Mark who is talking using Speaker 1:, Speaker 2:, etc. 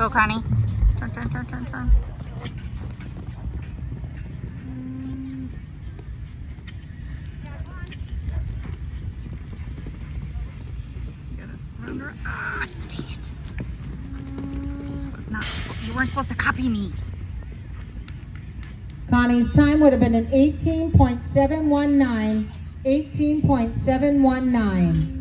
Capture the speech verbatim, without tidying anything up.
Speaker 1: Go, Connie. Turn, turn, turn, turn, turn. Ah, dang it. This was not, you weren't supposed to copy me.
Speaker 2: Connie's time would have been an eighteen point seven one nine. eighteen point seven one nine.